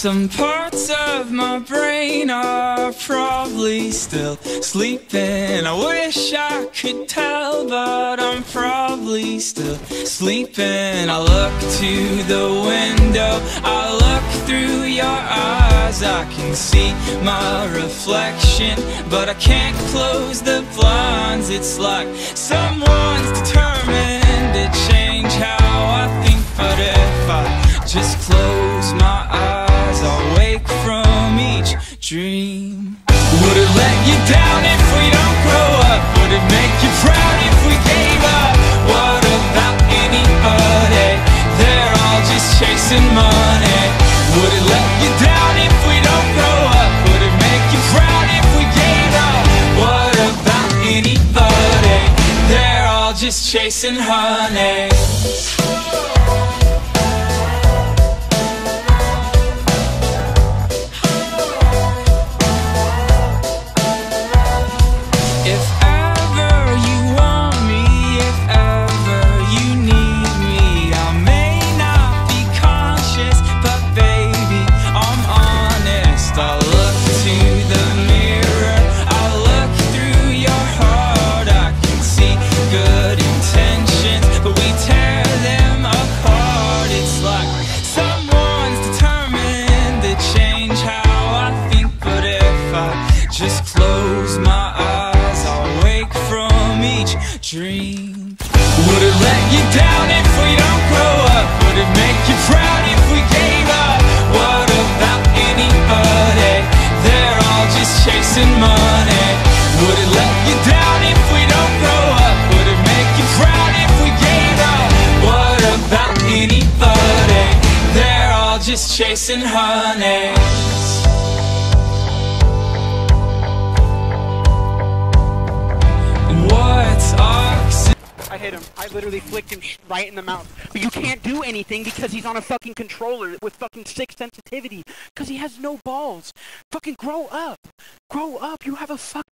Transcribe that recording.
Some parts of my brain are probably still sleeping. I wish I could tell, but I'm probably still sleeping. I look to the window, I look through your eyes. I can see my reflection, but I can't close the blinds. It's like someone's determined to change how I think. But if I just close my eyes, I'll wake from each dream. Would it let you down if we don't grow up? Would it make you proud if we gave up? What about anybody? They're all just chasing money. Would it let you down if we don't grow up? Would it make you proud if we gave up? What about anybody? They're all just chasing honey. Just close my eyes, I'll wake from each dream. Would it let you down if we don't grow up? Would it make you proud if we gave up? What about anybody? They're all just chasing money. Would it let you down if we don't grow up? Would it make you proud if we gave up? What about anybody? They're all just chasing honey. I hit him. I literally flicked him right in the mouth. But you can't do anything because he's on a fucking controller with fucking 6 sensitivity. Because he has no balls. Fucking grow up. Grow up. You have a fucking